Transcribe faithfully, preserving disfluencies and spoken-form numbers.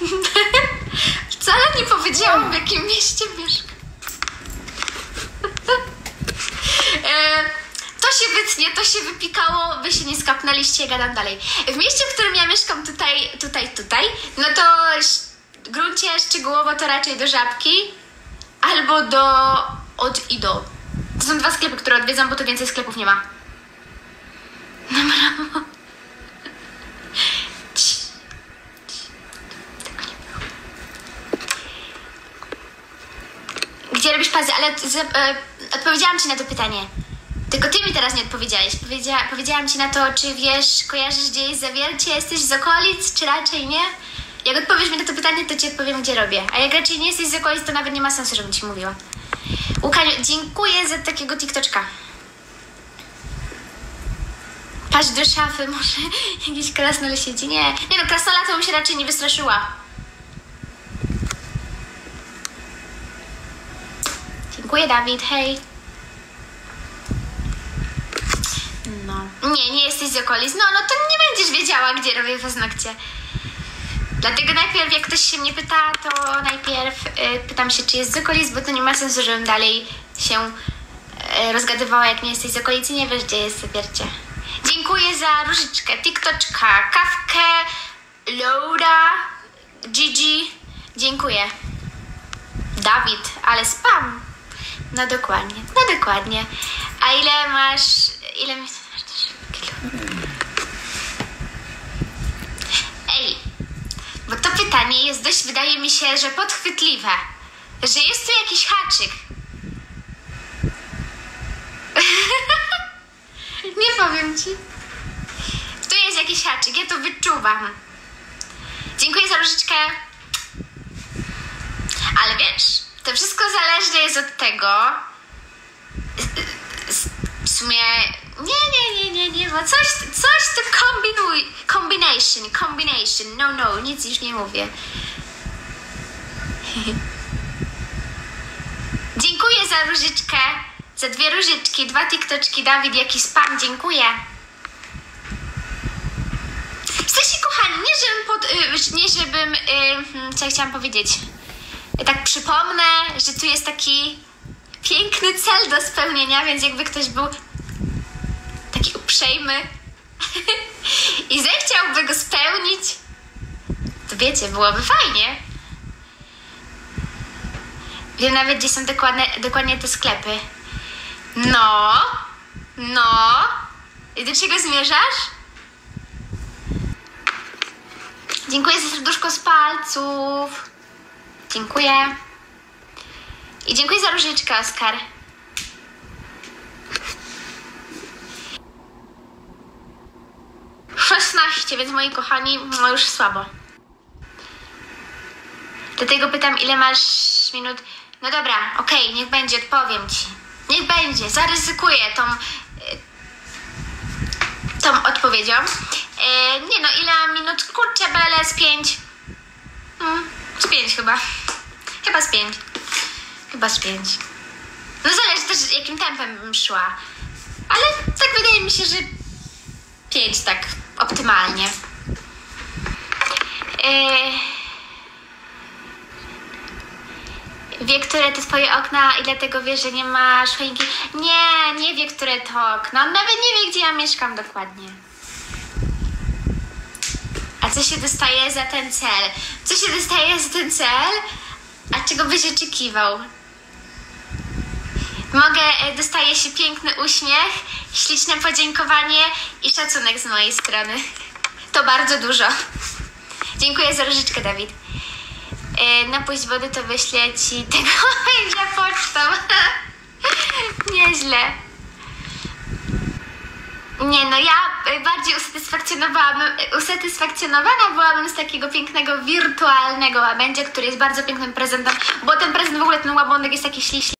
Wcale nie powiedziałam, w jakim mieście mieszkam. e, to się wytnie, to się wypikało, wy się nie skapnęliście, gadam dalej. W mieście, w którym ja mieszkam tutaj, tutaj, tutaj, no to w gruncie szczegółowo to raczej do Żabki albo do od i do. To są dwa sklepy, które odwiedzam, bo to więcej sklepów nie ma. Dobra. Gdzie robisz pazy? Ale z, e, odpowiedziałam ci na to pytanie. Tylko ty mi teraz nie odpowiedziałeś. Powiedzia, powiedziałam ci na to, czy wiesz, kojarzysz gdzie jest Zawiercie, jesteś z okolic, czy raczej nie? Jak odpowiesz mi na to pytanie, to ci odpowiem, gdzie robię. A jak raczej nie jesteś z okolic, to nawet nie ma sensu, żebym ci mówiła. Łukaniu, dziękuję za takiego TikToczka. Patrz do szafy, może jakiś krasnol siedzi. Nie, nie no, krasnola to bym się raczej nie wystraszyła. Dziękuję, Dawid, hej. No. Nie, nie jesteś z okolic. No, no to nie będziesz wiedziała, gdzie robię paznokcie. Dlatego najpierw, jak ktoś się mnie pyta, to najpierw y, pytam się, czy jest z okolic, bo to nie ma sensu, żebym dalej się y, rozgadywała, jak nie jesteś z okolic i nie wiesz, gdzie jest Zawiercie. Dziękuję za różyczkę, TikToczka, kawkę, Loada, Gigi. Dziękuję. Dawid, ale spam. No dokładnie, no dokładnie. A ile masz... Ile masz... Ej, bo to pytanie jest dość, wydaje mi się, że podchwytliwe. Że jest tu jakiś haczyk. Nie powiem ci. Tu jest jakiś haczyk, ja to wyczuwam. Dziękuję za różyczkę. Ale wiesz, to wszystko zależne jest od tego. W sumie. Nie, nie, nie, nie, nie, bo coś, coś to kombinuj. Combination, combination. No, no, nic już nie mówię. Dziękuję za różyczkę. Za dwie różyczki, dwa TikToczki. Dawid, jaki spam, dziękuję. Jesteście kochani, nie żebym pod, nie żebym, yy, co ja chciałam powiedzieć. Tak przypomnę, że tu jest taki piękny cel do spełnienia, więc jakby ktoś był taki uprzejmy i zechciałby go spełnić, to wiecie, byłoby fajnie. Wiem nawet, gdzie są dokładne, dokładnie te sklepy. No, no. I do czego zmierzasz? Dziękuję za serduszko z palców. Dziękuję. I dziękuję za różyczkę, Oskar. szesnaście, więc moi kochani, no już słabo. Dlatego pytam, ile masz minut. No dobra, okej, okay, niech będzie, odpowiem ci. Niech będzie, zaryzykuję tą, tą odpowiedzią. E, nie no, ile mam minut? Kurczę, bele, z pięć. Hmm, z pięć chyba. Chyba z pięć. Chyba z pięć. No zależy też, jakim tempem bym szła. Ale tak wydaje mi się, że pięć tak optymalnie. Yy... Wie, które to twoje okna i dlatego wiesz, że nie masz choinki. Nie, nie wie, które to okno. On nawet nie wie, gdzie ja mieszkam dokładnie. A co się dostaje za ten cel? Co się dostaje za ten cel? A czego byś oczekiwał? Mogę, dostaje się piękny uśmiech, śliczne podziękowanie i szacunek z mojej strony. To bardzo dużo. Dziękuję za różyczkę, Dawid. Yy, napuść wody, to wyślę ci tego maila pocztą. Nieźle. Nie no, ja bardziej usatysfakcjonowana, usatysfakcjonowana byłabym z takiego pięknego wirtualnego łabędzia, który jest bardzo pięknym prezentem, bo ten prezent w ogóle, ten łabunek jest taki śliczny.